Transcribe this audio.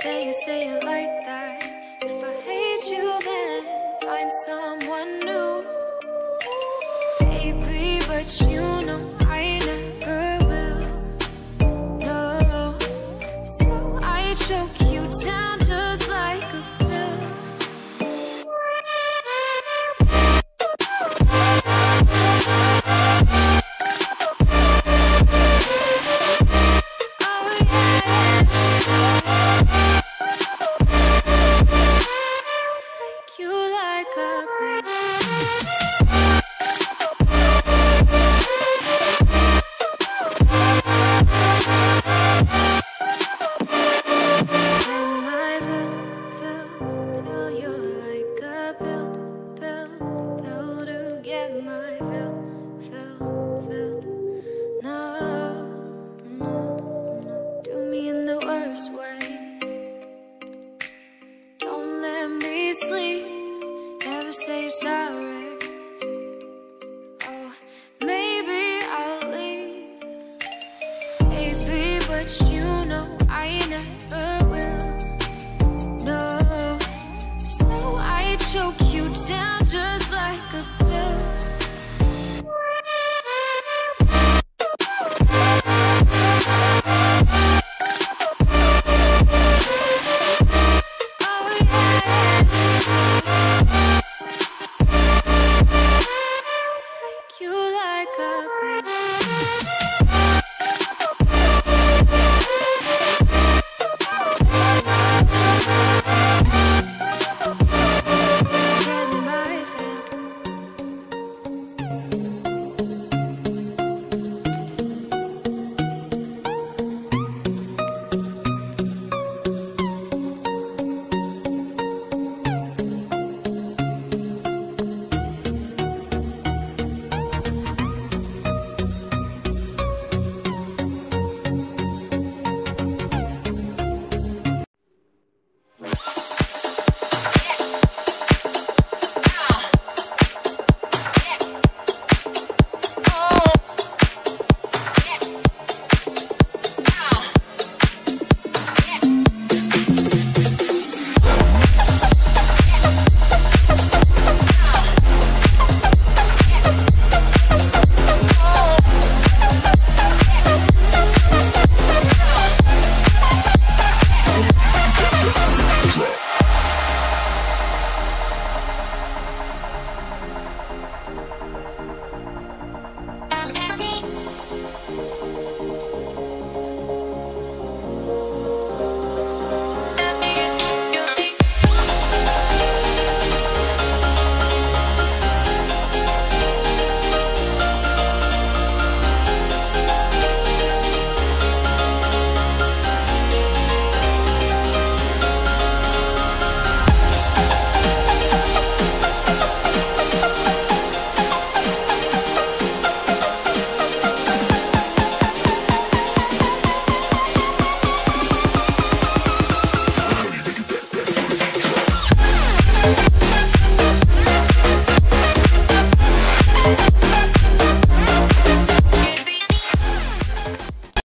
say it like that. If I hate you, then find someone new. Baby, but you know I never will. No, so I choke you down just like a pill. Sleep, never say you're sorry. Oh, maybe I'll leave, baby, but you know I never will. No, so I choke you down just like a